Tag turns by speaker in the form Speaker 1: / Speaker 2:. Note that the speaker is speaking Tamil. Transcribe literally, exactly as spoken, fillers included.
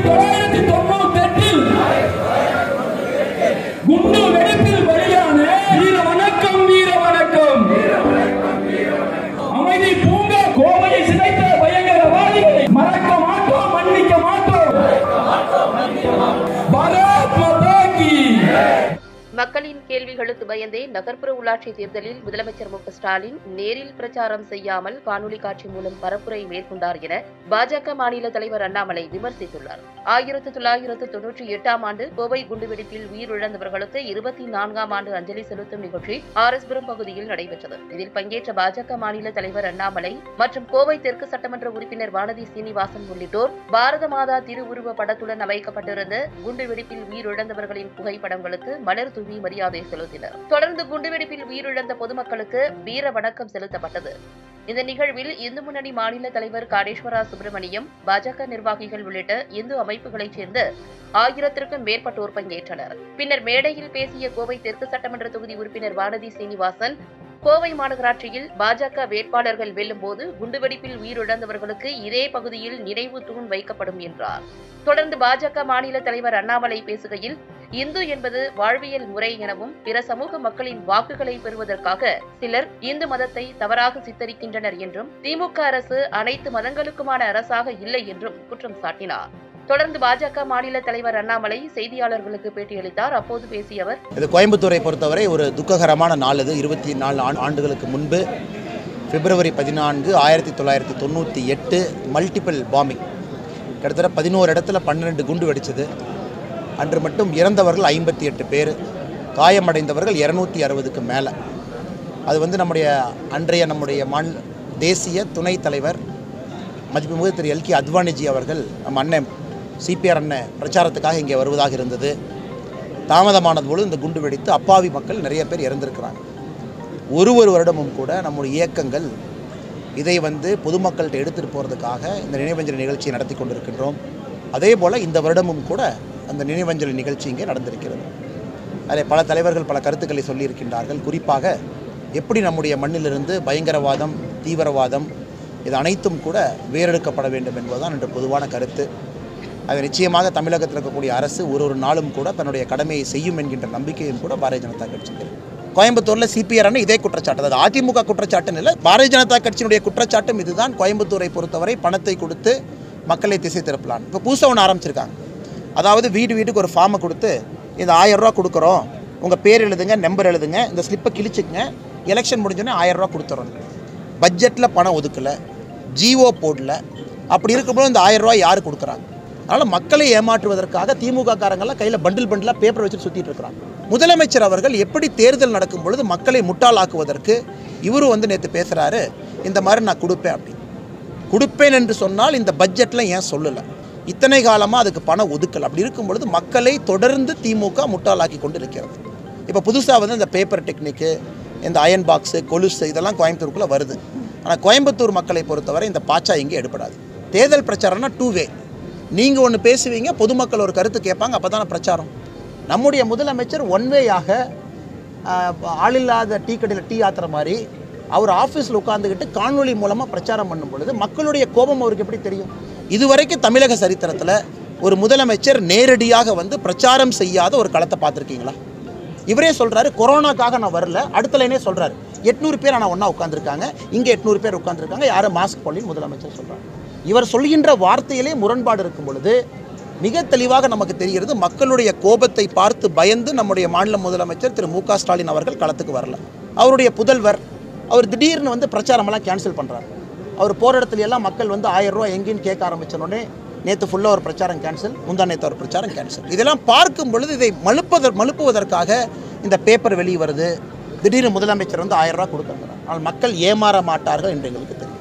Speaker 1: தொள்ளாயிரத்தி தொண்ணூத்தி எட்டில் குண்டு வெடிப்பில் பலியான வீர வணக்கம் வீர வணக்கம் அமைதி பூங்கா கோவையை சிதைத்த பயங்கரவாதிகளை மறக்க மாட்டோம், மன்னிக்க மாட்டோம். பாரத் மாதா கி.
Speaker 2: மக்களின் கேள்விகளுக்கு பயந்தே நகர்ப்புற உள்ளாட்சி தேர்தலில் முதலமைச்சர் மு க ஸ்டாலின் நேரில் பிரச்சாரம் செய்யாமல் காணொலி காட்சி மூலம் பரப்புரை மேற்கொண்டார் என பாஜக மாநில தலைவர் அண்ணாமலை விமர்சித்துள்ளார். ஆயிரத்து தொள்ளாயிரத்து தொன்னூற்றி எட்டாம் ஆண்டு கோவை குண்டுவெடிப்பில் உயிரிழந்தவர்களுக்கு இருபத்தி நான்காம் ஆண்டு அஞ்சலி செலுத்தும் நிகழ்ச்சி ஆர் எஸ் புரம் பகுதியில் நடைபெற்றது. இதில் பங்கேற்ற பாஜக மாநில தலைவர் அண்ணாமலை மற்றும் கோவை தெற்கு சட்டமன்ற உறுப்பினர் வானதி சீனிவாசன் உள்ளிட்டோர் பாரத மாதா திருவுருவ படத்துடன் அமைக்கப்பட்டிருந்த குண்டுவெடிப்பில் உயிரிழந்தவர்களின் புகைப்படங்களுக்கு மலர் தூவி மரியாதை செலுத்தினர். தொடர்ந்து குண்டுவெடிப்பில் உயிரிழந்த பொதுமக்களுக்கு வீர வணக்கம் செலுத்தப்பட்டது. இந்த நிகழ்வில் இந்து முன்னணி மாநில தலைவர் காடேஸ்வரா சுப்பிரமணியம், பாஜக நிர்வாகிகள் உள்ளிட்ட இந்து அமைப்புகளைச் சேர்ந்த ஆயிரத்திற்கும் மேற்பட்டோர் பங்கேற்றனர். பின்னர் மேடையில் பேசிய கோவை தெற்கு சட்டமன்ற தொகுதி உறுப்பினர் வானதி சீனிவாசன், கோவை மாநகராட்சியில் பாஜக வேட்பாளர்கள் வெல்லும் போது குண்டுவெடிப்பில் உயிரிழந்தவர்களுக்கு இதே பகுதியில் நினைவு தூண் வைக்கப்படும் என்றார். தொடர்ந்து பாஜக மாநில தலைவர் அண்ணாமலை பேசுகையில், இந்து என்பது வாழ்வியல் முறை எனவும் பிற சமூக மக்களின் வாக்குகளை பெறுவதற்காக சிலர் இந்து மதத்தை தவறாக சித்தரிக்கின்றனர் என்றும் திமுக அரசு அனைத்து மதங்களுக்குமான அரசாக இல்லை என்றும் குற்றம் சாட்டினார். தொடர்ந்து பாஜக மாநில தலைவர் அண்ணாமலை செய்தியாளர்களுக்கு பேட்டியளித்தார். அப்போது பேசிய அவர்,
Speaker 3: இது கோயம்புத்தூரை பொறுத்தவரை ஒரு துக்ககரமான நாள். இது இருபத்தி நாலு ஆண்டுகளுக்கு முன்பு பிப்ரவரி பதினான்கு ஆயிரத்தி தொள்ளாயிரத்தி தொண்ணூற்றி எட்டு மல்டிபிள் பாம்பிங், கிட்டத்தட்ட பதினோரு இடத்துல பன்னிரெண்டு குண்டு வெடிச்சது. அன்று மட்டும் இறந்தவர்கள் ஐம்பத்தி எட்டு பேர், காயமடைந்தவர்கள் இருநூத்தி அறுபதுக்கு மேலே. அது வந்து நம்முடைய அன்றைய நம்முடைய மாநில தேசிய துணைத் தலைவர் மதிப்புமிகு திரு எல் கே அத்வானிஜி அவர்கள் நம்ம அண்ணன் சிபிஆர் அண்ணன் பிரச்சாரத்துக்காக இங்கே வருவதாக இருந்தது. தாமதமானது போது இந்த குண்டு வெடித்து அப்பாவி மக்கள் நிறைய பேர் இறந்திருக்கிறாங்க. ஒரு ஒரு வருடமும் கூட நம்முடைய இயக்கங்கள் இதை வந்து பொதுமக்கள்கிட்ட எடுத்துகிட்டு போகிறதுக்காக இந்த நினைவஞ்சலி நிகழ்ச்சியை நடத்தி கொண்டிருக்கின்றோம். அதே போல் இந்த வருடமும் கூட அந்த நினைவஞ்சலி நிகழ்ச்சி இங்கே நடந்திருக்கிறது. அதில் பல தலைவர்கள் பல கருத்துக்களை சொல்லியிருக்கின்றார்கள். குறிப்பாக எப்படி நம்முடைய மண்ணிலிருந்து பயங்கரவாதம், தீவிரவாதம் இது அனைத்தும் கூட வேறெடுக்கப்பட வேண்டும் என்பதுதான் என்ற பொதுவான கருத்து. அது நிச்சயமாக தமிழகத்தில் இருக்கக்கூடிய அரசு ஒரு ஒரு நாளும் கூட தன்னுடைய கடமையை செய்யும் என்கின்ற நம்பிக்கையும் கூட பாரதிய ஜனதா கட்சிக்கு. கோயம்புத்தூரில் சிபிஆர் அண்ணன் இதே குற்றச்சாட்டு, அது அதிமுக குற்றச்சாட்டுன்னு இல்லை, பாரதிய ஜனதா கட்சியினுடைய குற்றச்சாட்டும் இதுதான். கோயம்புத்தூரை பொறுத்தவரை பணத்தை கொடுத்து மக்களை திசை திருப்பலான். இப்போ புதுசாக ஒன்று ஆரம்பிச்சிருக்காங்க. அதாவது வீடு வீட்டுக்கு ஒரு ஃபார்மை கொடுத்து இந்த ஆயிரம் ரூபா கொடுக்குறோம், உங்கள் பேர் எழுதுங்க, நம்பர் எழுதுங்க, இந்த ஸ்லிப்பை கிழிச்சுக்குங்க, எலெக்ஷன் முடிஞ்சோன்னே ஆயிரம் ரூபா கொடுத்துறோம். பட்ஜெட்டில் பணம் ஒதுக்கலை, ஜிஓ போடல. அப்படி இருக்கும்போது இந்த ஆயிரம் ரூபாய் யார் கொடுக்குறாங்க? அதனால் மக்களை ஏமாற்றுவதற்காக திமுக காரங்கள்லாம் கையில் பண்டில் பண்டிலாக பேப்பர் வச்சுட்டு சுற்றிட்டு இருக்கிறாங்க. முதலமைச்சர் அவர்கள் எப்படி தேர்தல் நடக்கும் பொழுது மக்களை முட்டாளாக்குவதற்கு இவரும் வந்து நேற்று பேசுகிறாரு, இந்த மாதிரி நான் கொடுப்பேன் அப்படின்னு. கொடுப்பேன் என்று சொன்னால் இந்த பட்ஜெட்டில் ஏன் சொல்லலை? இத்தனை காலமாக அதுக்கு பணம் ஒதுக்கலை. அப்படி இருக்கும் பொழுது மக்களை தொடர்ந்து திமுக முட்டாளாக்கி கொண்டு இருக்கிறது. இப்போ புதுசாக வந்து இந்த பேப்பர் டெக்னிக்கு, இந்த அயன் பாக்ஸு, கொலுசு இதெல்லாம் கோயம்புத்தூருக்குள்ளே வருது. ஆனால் கோயம்புத்தூர் மக்களை பொறுத்தவரை இந்த பாச்சா இங்கே எடுபடாது. தேர்தல் பிரச்சாரம்னா டூ வே. நீங்கள் ஒன்று பேசுவீங்க, பொதுமக்கள் ஒரு கருத்து கேட்பாங்க, அப்போ தானே பிரச்சாரம். நம்முடைய முதலமைச்சர் ஒன் வேயாக ஆளில்லாத டீ கடையில் டீ ஆத்துற மாதிரி அவர் ஆஃபீஸில் உட்காந்துக்கிட்டு காணொலி மூலமாக பிரச்சாரம் பண்ணும் பொழுது மக்களுடைய கோபம் அவருக்கு எப்படி தெரியும்? இதுவரைக்கும் தமிழக சரித்திரத்தில் ஒரு முதலமைச்சர் நேரடியாக வந்து பிரச்சாரம் செய்யாத ஒரு களத்தை பார்த்துருக்கீங்களா? இவரே சொல்கிறாரு, கொரோனாக்காக நான் வரல. அடுத்த லைனே சொல்கிறாரு, எட்நூறு பேர் ஆனால் ஒன்றா உட்காந்துருக்காங்க, இங்கே எட்நூறு பேர் உட்காந்துருக்காங்க, யாரும் மாஸ்க் போடலின்னு முதலமைச்சர் சொல்கிறார். இவர் சொல்கின்ற வார்த்தையிலே முரண்பாடு இருக்கும் பொழுது மிக தெளிவாக நமக்கு தெரிகிறது, மக்களுடைய கோபத்தை பார்த்து பயந்து நம்முடைய மாநில முதலமைச்சர் திரு மு க ஸ்டாலின் அவர்கள் களத்துக்கு வரல. அவருடைய புதல்வர் அவர் திடீர்னு வந்து பிரச்சாரமெல்லாம் கேன்சல் பண்ணுறாரு. அவர் போகிற இடத்துல எல்லாம் மக்கள் வந்து ஆயிரம் ரூபா எங்கேன்னு கேட்க ஆரம்பித்தோடனே நேற்று ஃபுல்லாக ஒரு பிரச்சாரம் கேன்சல், முந்தா நேற்று ஒரு பிரச்சாரம் கேன்சல். இதெல்லாம் பார்க்கும் பொழுது இதை மழுப்பத மழுப்புவதற்காக இந்த பேப்பர் வெளியே வருது. திடீர்னு முதலமைச்சர் வந்து ஆயிரம் ரூபா கொடுக்குறாங்க. ஆனால் மக்கள் ஏமாற மாட்டார்கள் என்று எங்களுக்கு தெரியும்.